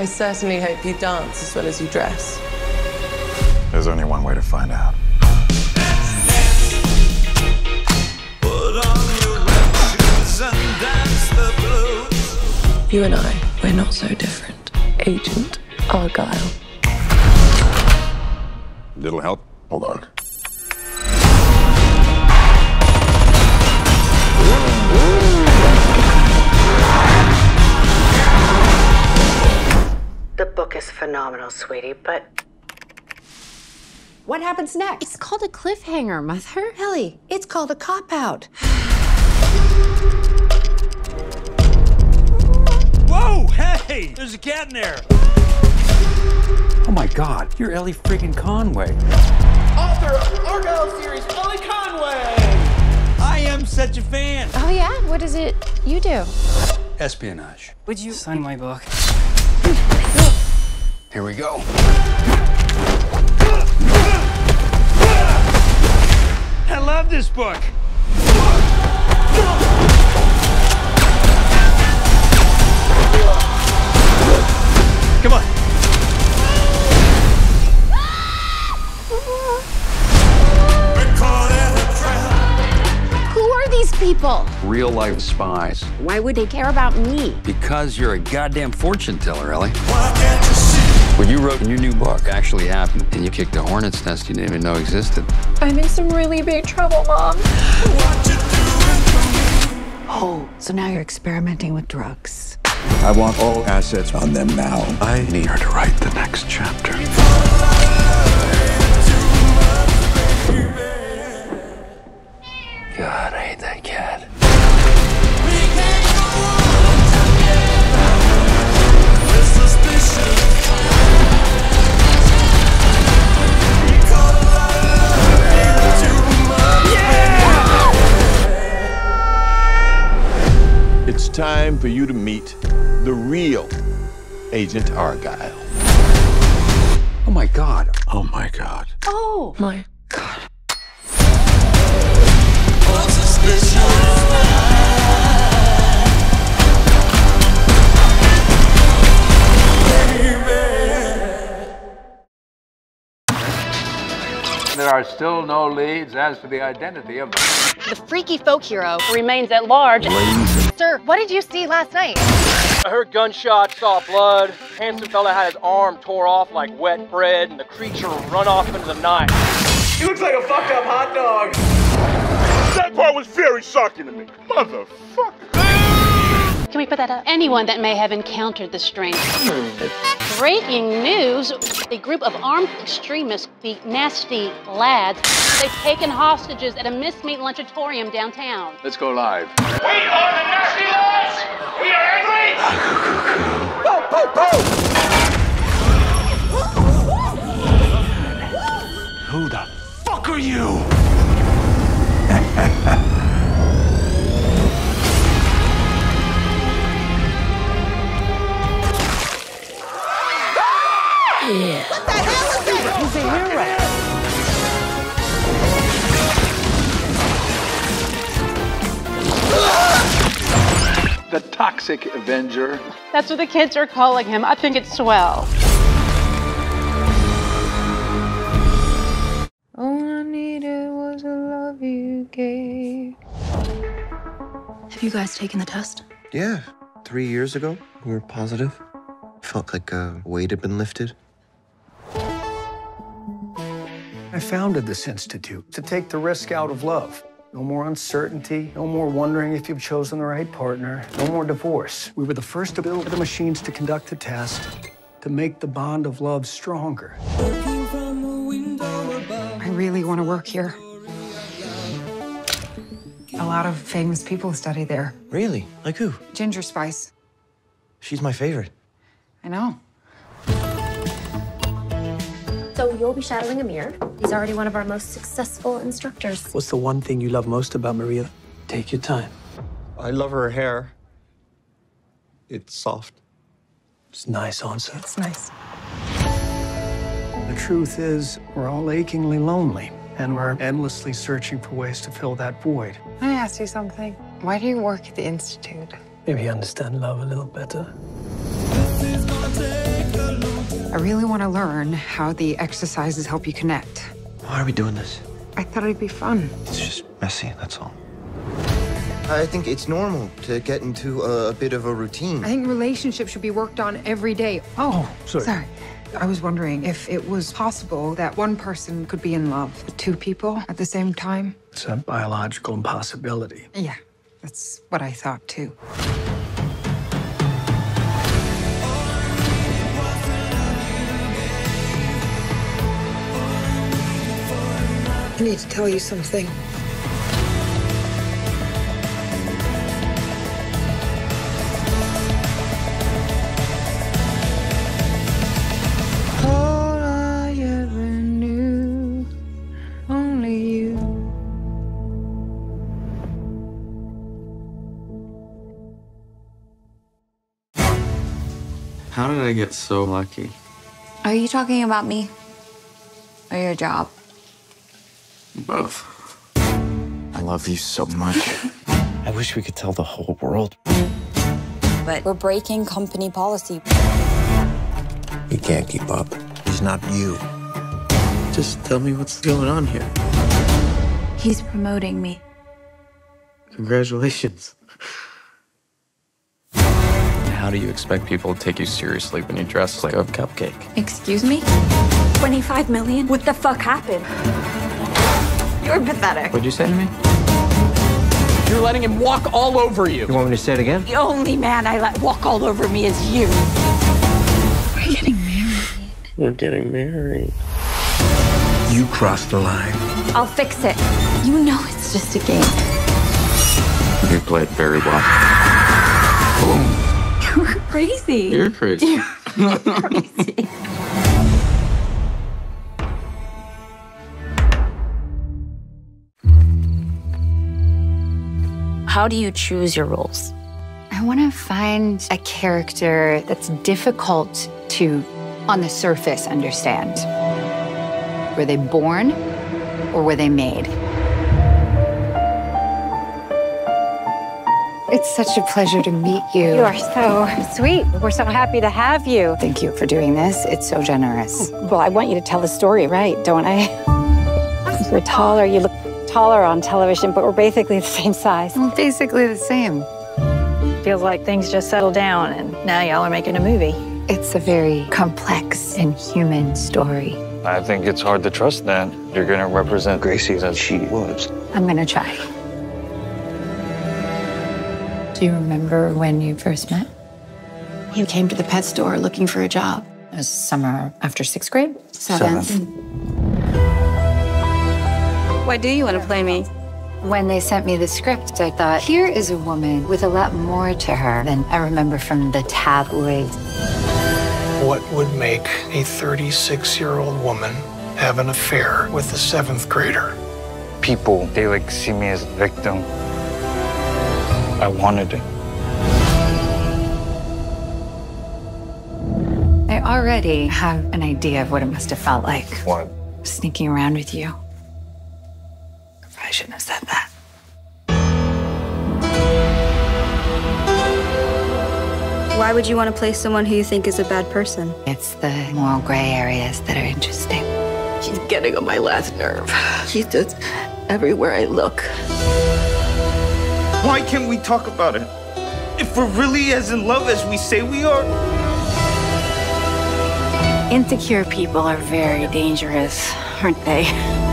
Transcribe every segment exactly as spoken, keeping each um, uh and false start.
I certainly hope you dance as well as you dress. There's only one way to find out. You and I, we're not so different. Agent Argylle. Little help? Hold on. The book is phenomenal, sweetie, but what happens next? It's called a cliffhanger, Mother. Ellie, it's called a cop-out. Whoa, hey! There's a cat in there! Oh my God, you're Ellie friggin' Conway. Author of Argylle series, Ellie Conway! I am such a fan! Oh yeah? What is it you do? Espionage. Would you sign my book? Here we go. I love this book! Come on. Who are these people? Real life spies. Why would they care about me? Because you're a goddamn fortune teller, Ellie. What you wrote in your new book actually happened, and you kicked a hornet's nest you didn't even know existed. I'm in some really big trouble, Mom. Oh, so now you're experimenting with drugs. I want all assets on them now. I need her to write the next chapter. God, I hate that cat. It's time for you to meet the real Agent Argylle. Oh my God. Oh my God. Oh, My God. There are still no leads as to the identity of the... The freaky folk hero remains at large. Sir, what did you see last night? I heard gunshots, saw blood. Handsome fella had his arm tore off like wet bread, and the creature run off into the night. He looks like a fucked up hot dog. That part was very shocking to me. Motherfucker. Can we put that up? Anyone that may have encountered the strange. Breaking news, a group of armed extremists, the Nasty Lads, they've taken hostages at a Mist-Meat Lunchatorium downtown. Let's go live. We are the Nasty Lads! We are angry! Bo, bo, bo! Who the fuck are you? what the hell is that? He's a hero. The Toxic Avenger. That's what the kids are calling him. I think it's swell. All I needed was a love you gave. Have you guys taken the test? Yeah, three years ago, we were positive. Felt like a weight had been lifted. I founded this institute to take the risk out of love. No more uncertainty, no more wondering if you've chosen the right partner, no more divorce. We were the first to build the machines to conduct the test, to make the bond of love stronger. I really want to work here. A lot of famous people study there. Really? Like who? Ginger Spice. She's my favorite. I know. So you'll be shadowing Amir. He's already one of our most successful instructors. What's the one thing you love most about Maria? Take your time. I love her hair. It's soft. It's nice answer. It's nice. The truth is, we're all achingly lonely, and we're endlessly searching for ways to fill that void. Can I ask you something? Why do you work at the Institute? Maybe understand love a little better. This is gonna take I really want to learn how the exercises help you connect. Why are we doing this? I thought it'd be fun. It's just messy, that's all. I think it's normal to get into a, a bit of a routine. I think relationships should be worked on every day. Oh, sorry. sorry. I was wondering if it was possible that one person could be in love with two people at the same time. It's a biological impossibility. Yeah, that's what I thought too. I need to tell you something. All I ever knew, only you. How did I get so lucky? Are you talking about me? Or your job? Both. I love you so much. I wish we could tell the whole world. But we're breaking company policy. He can't keep up. He's not you. Just tell me what's going on here. He's promoting me. Congratulations. How do you expect people to take you seriously when you dress like a cupcake? Excuse me? twenty-five million? What the fuck happened? You're pathetic. What'd you say to me? You're letting him walk all over you. You want me to say it again? The only man I let walk all over me is you. We're getting married. We're getting married. You crossed the line. I'll fix it. You know it's just a game. You played very well. Boom. You're crazy. You're crazy. You're crazy. How do you choose your roles? I want to find a character that's difficult to, on the surface, understand. Were they born or were they made? It's such a pleasure to meet you. You are so sweet. We're so happy to have you. Thank you for doing this. It's so generous. Well, I want you to tell the story right, don't I? We're taller. You look taller on television, but we're basically the same size. Well, basically the same. Feels like things just settled down, and now y'all are making a movie. It's a very complex and human story. I think it's hard to trust that you're going to represent Gracie as she was. I'm gonna try. Do you remember when you first met? You came to the pet store looking for a job. It was summer after sixth grade? Seventh. Why do you want to play me? When they sent me the script, I thought, here is a woman with a lot more to her than I remember from the tabloids. What would make a thirty-six-year-old woman have an affair with a seventh grader? People, they like see me as a victim. I wanted it. I already have an idea of what it must have felt like. What? Sneaking around with you. I shouldn't have said that. Why would you want to play someone who you think is a bad person? It's the moral gray areas that are interesting. She's getting on my last nerve. She's just everywhere I look. Why can't we talk about it? If we're really as in love as we say we are. Insecure people are very dangerous, aren't they?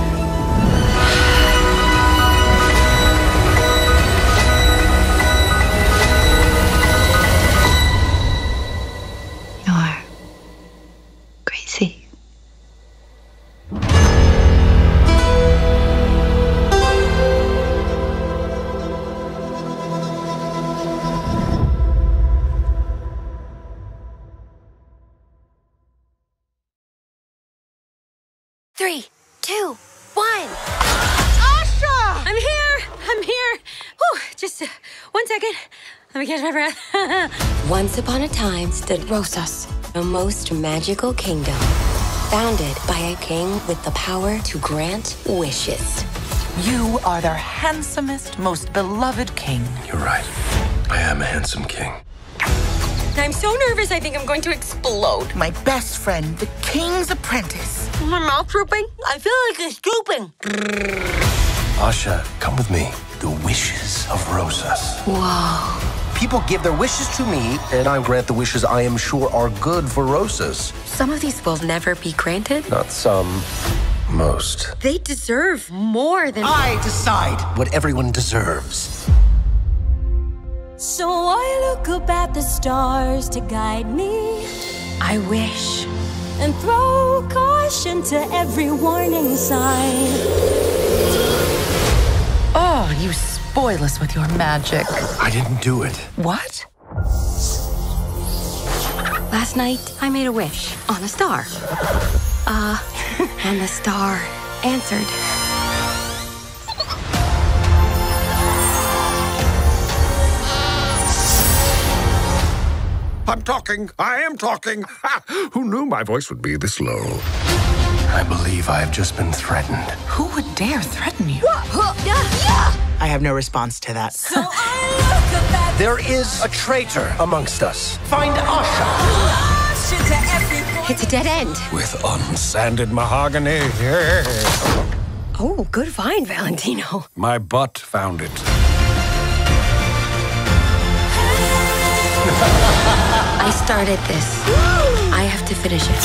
You're crazy. Three, two, one. Asha! I'm here! I'm here! Whew, just uh, one second. Let me catch my breath. Once upon a time stood Rosas, a most magical kingdom, founded by a king with the power to grant wishes. You are their handsomest, most beloved king. You're right. I am a handsome king. I'm so nervous, I think I'm going to explode. My best friend, the king's apprentice. My mouth drooping? I feel like it's drooping. Asha, come with me. The wishes of Rosas. Whoa. People give their wishes to me, and I grant the wishes I am sure are good for Rosas. Some of these will never be granted. Not some, most. They deserve more than... I decide what everyone deserves. So I look up at the stars to guide me. I wish. And throw caution to every warning sign. Oh, you spoil us with your magic. I didn't do it. What? Last night, I made a wish on a star. Uh, and the star answered. I'm talking. I am talking. Ha! Who knew my voice would be this low? I believe I have just been threatened. Who would dare threaten you? I have no response to that. So I There is a traitor amongst us. Find Asha. It's a dead end. With unsanded mahogany. Yeah. Oh, good find, Valentino. My butt found it. I started this. I have to finish it.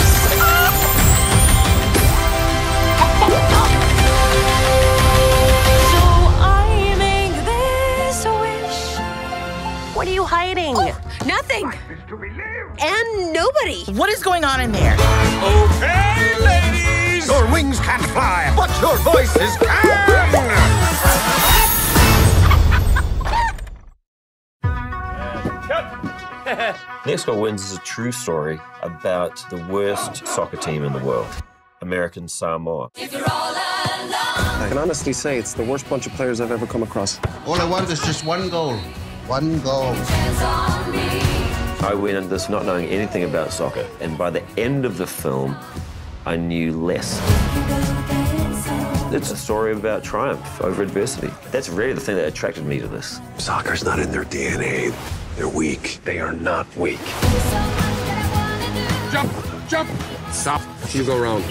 So I make this wish. What are you hiding? Oh, nothing. And nobody. What is going on in there? Okay, ladies! Your wings can't fly, but your voices can! Next Goal Wins is a true story about the worst soccer team in the world, American Samoa. I can honestly say it's the worst bunch of players I've ever come across. All I want is just one goal. One goal. I went into this not knowing anything about soccer, and by the end of the film, I knew less. It's a story about triumph over adversity. That's really the thing that attracted me to this. Soccer's not in their D N A. They're weak. They are not weak. Jump! Jump! Stop. You go round.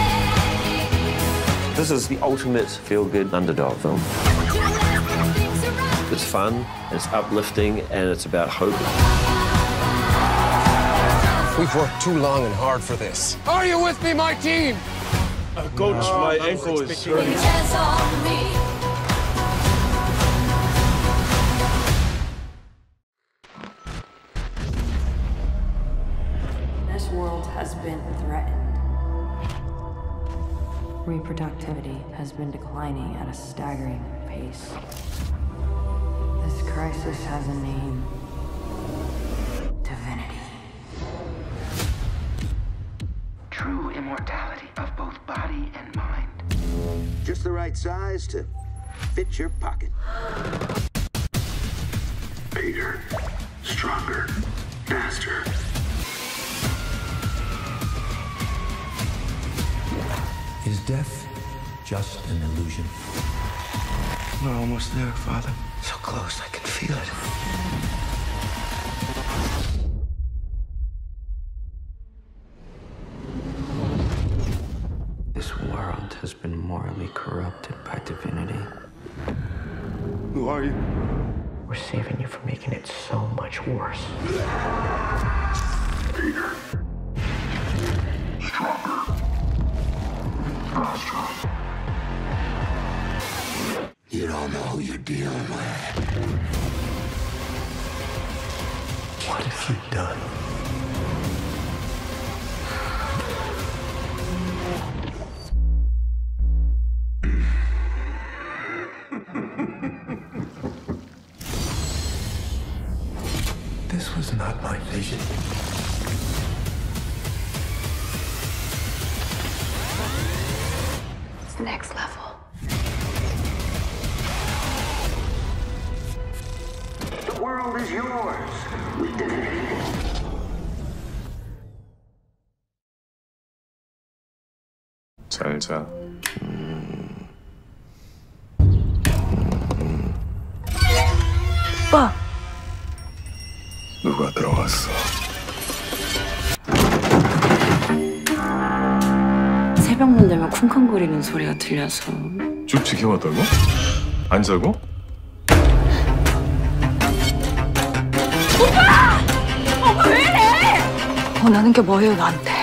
This is the ultimate feel-good underdog film. It's fun, it's uplifting, and it's about hope. We've worked too long and hard for this. Are you with me, my team? Uh, Coach, no, my ankle is hurting. This world has been threatened. Reproductivity has been declining at a staggering pace. This crisis has a name. Divinity. True immortality of both body and mind. Just the right size to fit your pocket. Bigger, stronger, faster. Is death just an illusion? We're almost there, Father. So close, I can feel it. This world has been morally corrupted by divinity. Who are you? We're saving you from making it so much worse. Peter. Stronger. Faster. You don't know who you're dealing with. What have you done? This was not my vision. It's the next level. The world is yours with Divinity. So-so. Bah. 누가 들어왔어? 새벽문 되면 쿵쾅거리는 소리가 들려서. 쭉 지켜봤다고? 안 자고? 오빠! 오빠 왜 이래? 원하는 게 뭐예요, 나한테?